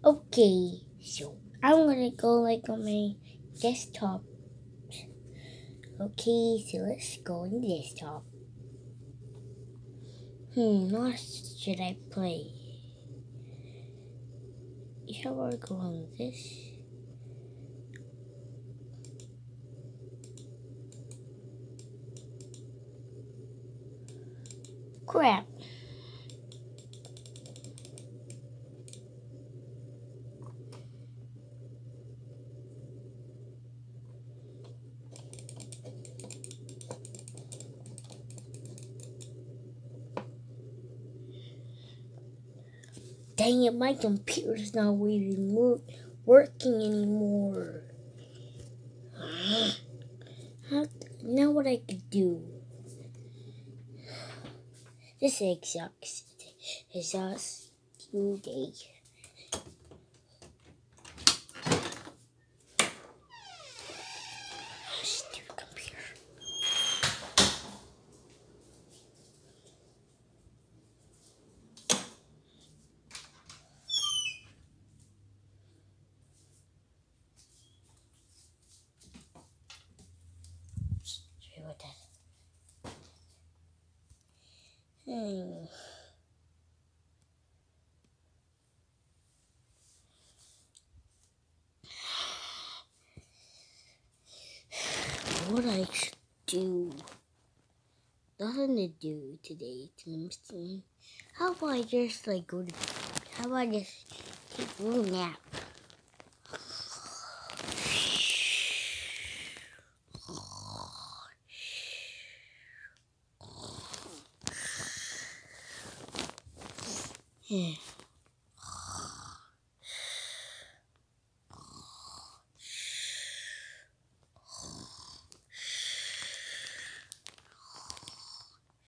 Okay, so I'm gonna go like on my desktop. Okay, so let's go on the desktop. What should I play? Shall I go on this? Crap. Dang it, my computer's not even working anymore. Now what I could do? This sucks. Exhausting day. Stupid computer. Sorry about that. What I should do? Nothing to do today. How about I just go to? How about I just take a little nap? Yeah.